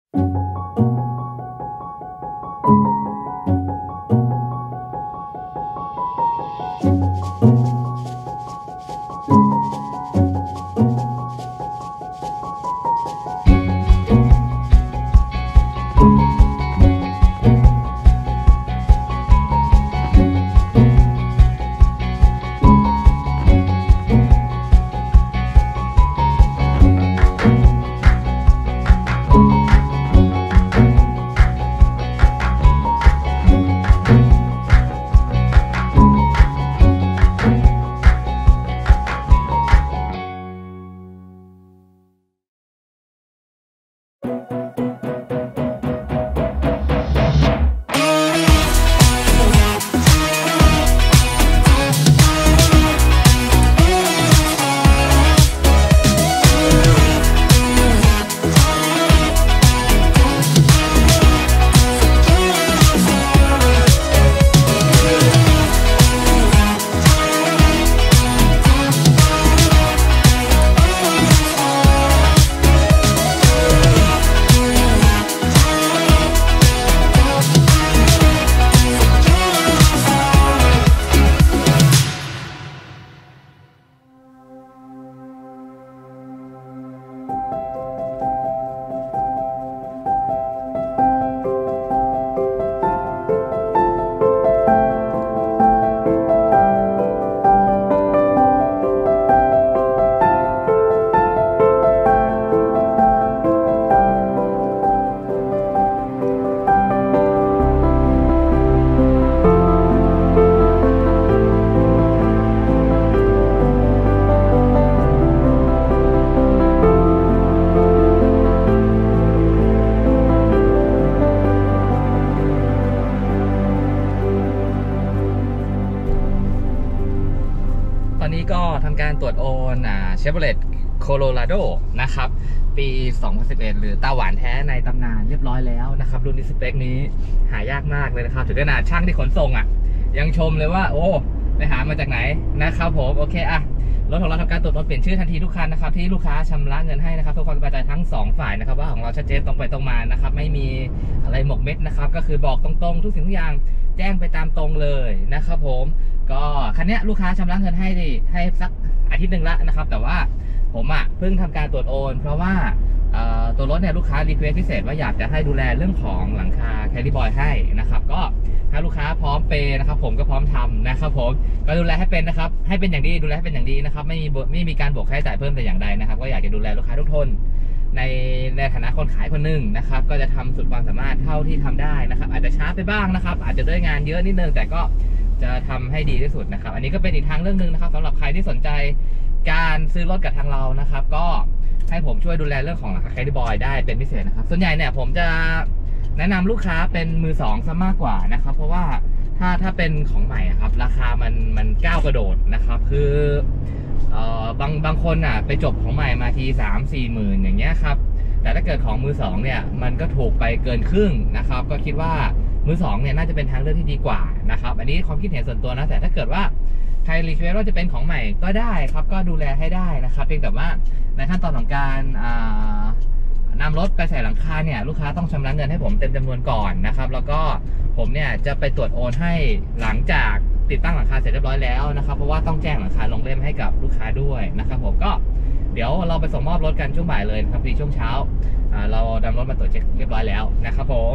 ตอนนี้ก็ทำการตรวจโอนเชฟโรเลตโคโลราโดนะครับปี 2011 หรือตาหวานแท้ในตำนานเรียบร้อยแล้วนะครับรุ่นนี้สเปคนี้หายากมากเลยนะครับถึงขนาดช่างที่ขนส่งยังชมเลยว่าโอ้ไปหามาจากไหนนะครับผมโอเครถของเราทำการตรวจโอนเปลี่ยนชื่อทันทีทุกคันนะครับที่ลูกค้าชำระเงินให้นะครับเพื่อความสบายใจทั้ง2ฝ่ายนะครับว่าของเราชัดเจนตรงไปตรงมานะครับไม่มีอะไรหมกเม็ดนะครับก็คือบอกตรงๆทุกสิ่งทุกอย่างแจ้งไปตามตรงเลยนะครับผมก็คันนี้ลูกค้าชำระเงินให้สักอาทิตย์หนึ่งละนะครับแต่ว่าผมเพิ่งทำการตรวจโอนเพราะว่าตัวรถเนี่ยลูกค้ารีเควสพิเศษว่าอยากจะให้ดูแลเรื่องของหลังคาแคริบอยให้นะครับก็ถ้าลูกค้าพร้อมเปย์นะครับผมก็พร้อมทำนะครับผมก็ดูแลให้เป็นนะครับให้เป็นอย่างดีดูแลให้เป็นอย่างดีนะครับไม่มีการบวกค่าใช้จ่ายเพิ่มแต่อย่างใดนะครับก็อยากจะดูแลลูกค้าทุกคนในฐานะคนขายคนหนึ่งนะครับก็จะทำสุดความสามารถเท่าที่ทำได้นะครับอาจจะช้าไปบ้างนะครับอาจจะด้วยงานเยอะนิดนึงแต่ก็จะทำให้ดีที่สุดนะครับอันนี้ก็เป็นอีกทางเรื่องนึงนะครับสำหรับใครที่สนใจการซื้อรถกับทางเรานะครับก็ให้ผมช่วยดูแลเรื่องของราคาแคริบอยได้เป็นพิเศษนะครับส่วนใหญ่เนี่ยผมจะแนะนำลูกค้าเป็นมือสองซะมากกว่านะครับเพราะว่าถ้าเป็นของใหม่ครับราคามันก้าวกระโดดนะครับคือบางคนไปจบของใหม่มาที3-4 หมื่นอย่างเงี้ยครับแต่ถ้าเกิดของมือสองเนี่ยมันก็ถูกไปเกินครึ่งนะครับก็คิดว่ามือสองเนี่ยน่าจะเป็นทางเลือกที่ดีกว่านะครับอันนี้ความคิดเห็นส่วนตัวนะแต่ถ้าเกิดว่าใครรีเควสว่าจะเป็นของใหม่ก็ได้ครับก็ดูแลให้ได้นะครับเพียงแต่ว่าในขั้นตอนของการนำรถไปใส่หลังคาเนี่ยลูกค้าต้องชำระเงินให้ผมเต็มจำนวนก่อนนะครับแล้วก็ผมเนี่ยจะไปตรวจโอนให้หลังจากติดตั้งหลังคาเสร็จเรียบร้อยแล้วนะครับเพราะว่าต้องแจ้งหลังคาลงเล่มให้กับลูกค้าด้วยนะครับผมก็เดี๋ยวเราไปส่งมอบรถกันช่วงบ่ายเลยนะครับในช่วงเช้าเรานำรถมาตรวจเช็คเรียบร้อยแล้วนะครับผม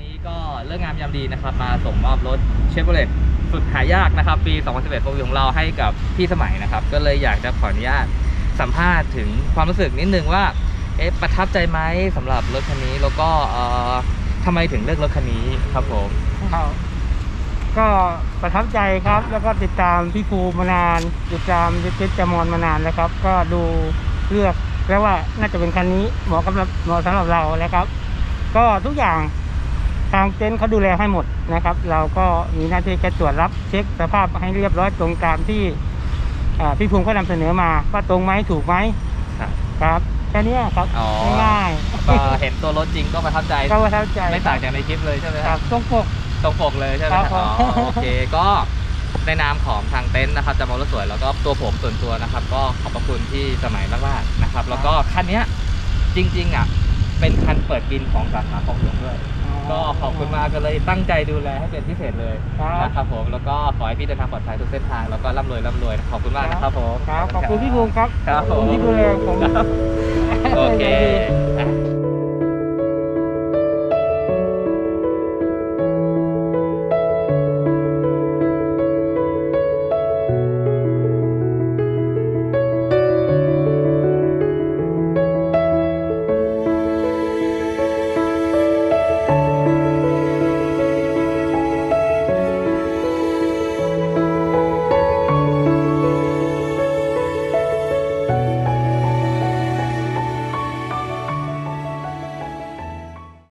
นี้ก็เรื่องงามยามดีนะครับมาส่งมอบรถ Chevrolet สุดหายากนะครับปี 2011 โปรของเราให้กับพี่สมัยนะครับก็เลยอยากจะขออนุญาตสัมภาษณ์ถึงความรู้สึกนิดนึงว่าประทับใจไหมสำหรับรถคันนี้แล้วก็ทำไมถึงเลือกรถคันนี้ครับผมก็ประทับใจครับแล้วก็ติดตามพี่ภูมานานติดตามเจษจามอนมานานแล้วครับก็ดูเลือกแล้วว่าน่าจะเป็นคันนี้เหมาะสำหรับเราแล้วครับก็ทุกอย่างทางเต็นท์เขาดูแลให้หมดนะครับเราก็มีหน้าที่แค่ตรวจรับเช็คสภาพให้เรียบร้อยตรงตามที่พี่ภูมิเขานำเสนอมาว่าตรงไหมถูกไหมครับแค่นี้ครับง่ายเห็นตัวรถจริงก็ประทับใจไม่ต่างจากในคลิปเลยใช่ไหมครับตรงปกเลยใช่ไหมครับโอเคก็ในนามของทางเต็นท์นะครับจามอรถสวยแล้วก็ตัวผมส่วนตัวนะครับก็ขอบพระคุณที่สมัยมากๆนะครับแล้วก็คันนี้จริงๆเป็นคันเปิดบินของสาขาของหลวงด้วยก็ขอบคุณมากก็เลยตั้งใจดูแลให้เป็นพิเศษเลยนะครับผมแล้วก็ขอให้พี่เดินทางปลอดภัยทุกเส้นทางแล้วก็ร่ำรวยขอบคุณมากนะครับผมขอบคุณพี่ภูมิครับครับผมที่ดูแลผมโอเค